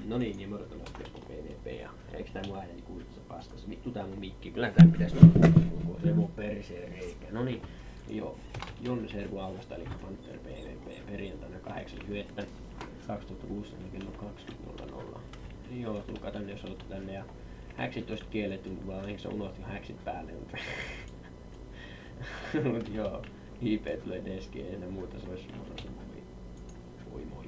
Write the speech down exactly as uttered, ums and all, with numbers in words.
No niin, niin moroton P V P ja eiks tää mun ääneni kuulu tässä paskassa? Vittu tää mun mikki, kyllä tää pitäis koko se mun perseen reikä. No niin, joo. Jonne Servu Auvasta eli Panther P V P perjantaina kahdeksas yhdettä kaksituhattakuusitoista kello kaksikymmentä nolla nolla. Joo, tulkaa tänne jos olette tänne ja häksit olisi kielletty, vaan ehkä sä unohtin häksit päälle. Mut joo, I P tulee deskiin ja muuta, se olisi moro se voi. Voi